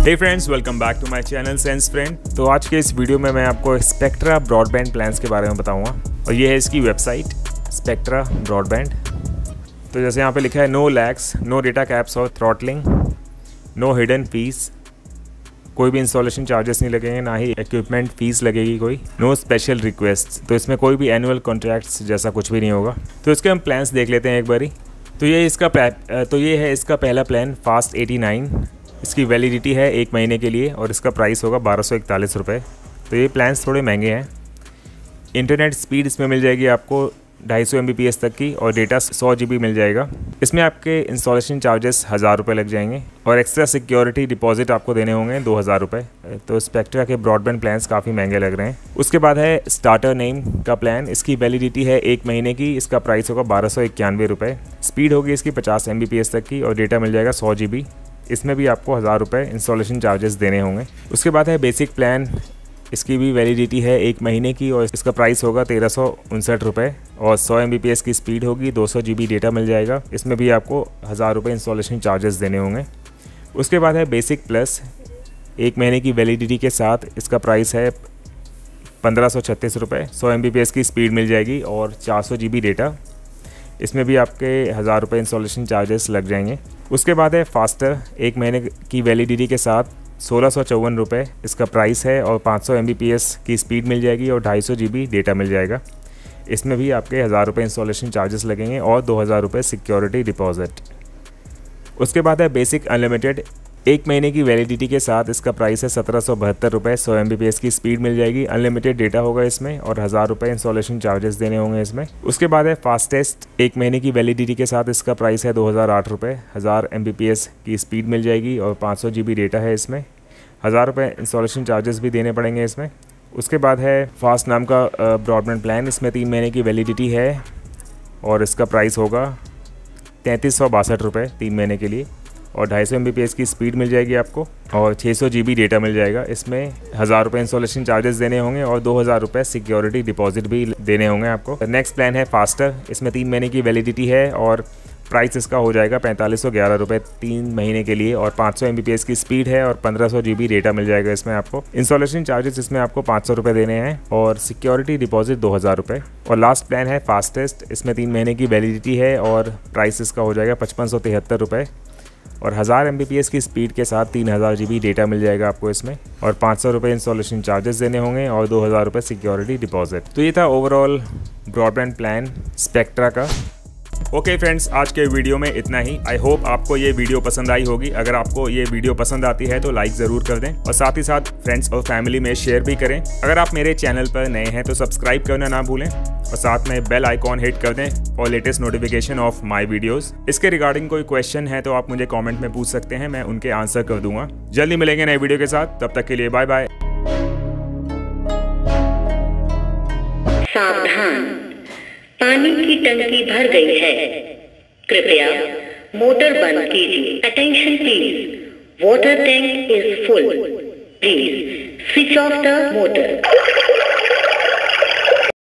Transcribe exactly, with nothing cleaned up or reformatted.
Hey friends, welcome back to my channel sense friend. तो आज के इस वीडियो में मैं आपको स्पेक्ट्रा ब्रॉडबैंड प्लान्स के बारे में बताऊंगा और ये है इसकी वेबसाइट स्पेक्ट्रा ब्रॉडबैंड। तो जैसे यहाँ पे लिखा है no lags, no data caps और थ्रॉटलिंग, नो हिडन फीस, कोई भी इंस्टॉलेशन चार्जेस नहीं लगेंगे, ना ही इक्विपमेंट फीस लगेगी कोई, नो स्पेशल रिक्वेस्ट। तो इसमें कोई भी एनुअल कॉन्ट्रैक्ट्स जैसा कुछ भी नहीं होगा। तो इसके हम प्लान्स देख लेते हैं एक बारी। तो ये इसका तो ये है इसका पहला प्लान फास्ट एटी नाइन। इसकी वैलिडिटी है एक महीने के लिए और इसका प्राइस होगा बारह सौ इकतालीस रुपये। तो ये प्लान्स थोड़े महंगे हैं। इंटरनेट स्पीड इसमें मिल जाएगी आपको ढाई सौ एम बी पी एस तक की और डेटा सौ जी बी मिल जाएगा। इसमें आपके इंस्टॉलेशन चार्जेस हज़ार रुपये लग जाएंगे और एक्स्ट्रा सिक्योरिटी डिपॉजिट आपको देने होंगे दो हज़ार रुपये। तो स्पेक्ट्रा के ब्रॉडबैंड प्लान्स काफ़ी महंगे लग रहे हैं। उसके बाद है स्टार्टर नेम का प्लान। इसकी वैलिडिटी है एक महीने की। इसका प्राइस होगा बारह सौ इक्यानवे रुपये। स्पीड होगी इसकी पचास एम बी पी एस तक की और डेटा मिल जाएगा सौ जी बी। इसमें भी आपको हज़ार रुपये इंस्टॉलेशन चार्जेस देने होंगे। उसके बाद है बेसिक प्लान। इसकी भी वैलिडिटी है एक महीने की और इसका प्राइस होगा तेरह सौ उनसठ रुपये और सौ एम बी पी एस की स्पीड होगी, दो सौ जी बी डेटा मिल जाएगा। इसमें भी आपको हज़ार रुपये इंस्टॉलेशन चार्जेस देने होंगे। उसके बाद है बेसिक प्लस। एक महीने की वैलिडिटी के साथ इसका प्राइस है पंद्रह सौ छत्तीस रुपये। सौ एम बी पी एस की स्पीड मिल जाएगी और चार सौ जी बी डेटा। इसमें भी आपके हज़ार रुपये इंस्टॉलेशन चार्जेस लग जाएंगे। उसके बाद है फास्टर। एक महीने की वैलिडिटी के साथ सोलह सौ चौवन रुपये इसका प्राइस है और पाँच सौ एम बी पी एस की स्पीड मिल जाएगी और ढाई सौ जी बी डेटा मिल जाएगा। इसमें भी आपके हज़ार रुपये इंस्टॉलेशन चार्जेस लगेंगे और दो हज़ार रुपये सिक्योरिटी डिपॉजिट। उसके बाद है बेसिक अनलिमिटेड। एक महीने की वैलिडिटी के साथ इसका प्राइस है सत्रह सौ बहत्तर रुपये। सौ एम बी पी एस की स्पीड मिल जाएगी, अनलिमिटेड डेटा होगा इसमें और हज़ार रुपये इंस्टॉलेशन चार्जेस देने होंगे इसमें। उसके बाद है फास्टेस्ट। एक महीने की वैलिडिटी के साथ इसका प्राइस है दो हज़ार आठ रुपये। हज़ार एम बी पी एस की स्पीड मिल जाएगी और पाँच सौ जी बी डेटा है इसमें। हज़ार रुपये इंस्टॉलेशन चार्जेस भी देने पड़ेंगे इसमें। उसके बाद है फास्ट नाम का ब्रॉडबैंड प्लान। इसमें तीन महीने की वैलिडिटी है और इसका प्राइस होगा तैंतीस सौ बासठ रुपये तीन महीने के लिए और ढाई सौ एम बी पी एस की स्पीड मिल जाएगी आपको और छः सौ जी बी डेटा मिल जाएगा। इसमें हज़ार रुपये इंस्टॉलेशन चार्जेस देने होंगे और दो हज़ार रुपये सिक्योरिटी डिपॉजिट भी देने होंगे आपको। नेक्स्ट प्लान है फास्टर। इसमें तीन महीने की वैलिडिटी है और प्राइस इसका हो जाएगा पैंतालीस सौ ग्यारह रुपये तीन महीने के लिए और पाँच सौ एम बी पी एस की स्पीड है और पंद्रह सौ जी बी डेटा मिल जाएगा इसमें आपको। इंस्टॉलेशन चार्जेस इसमें आपको पाँच सौ रुपये देने हैं और सिक्योरिटी डिपॉजिट दो हज़ार रुपये। और लास्ट प्लान है फास्टेस्ट। इसमें तीन महीने की वैलिडिटी है और प्राइस इसका हो जाएगा पचपन सौ तिहत्तर रुपये और हज़ार एम बी पी एस की स्पीड के साथ तीन हज़ार जी बी डेटा मिल जाएगा आपको इसमें और पाँच सौ रुपये इंस्टॉलेशन चार्जेस देने होंगे और दो हज़ार रुपये सिक्योरिटी डिपॉजिट। तो ये था ओवरऑल ब्रॉडबैंड प्लान स्पेक्ट्रा का। ओके फ्रेंड्स, आज के वीडियो में इतना ही। आई होप आपको ये वीडियो पसंद आई होगी। अगर आपको ये वीडियो पसंद आती है तो लाइक ज़रूर कर दें और साथ ही साथ फ्रेंड्स और फैमिली में शेयर भी करें। अगर आप मेरे चैनल पर नए हैं तो सब्सक्राइब करना ना भूलें और साथ में बेल आइकॉन हिट कर दें for latest notification of my videos. इसके रिगार्डिंग कोई क्वेश्चन है तो आप मुझे कमेंट में पूछ सकते हैं, मैं उनके आंसर कर दूंगा। जल्दी मिलेंगे नए वीडियो के साथ, तब तक के लिए बाय बाय। सावधान, पानी की टंकी भर गई है, कृपया मोटर बंद कीजिए। Attention please, water tank is full, please switch off the motor.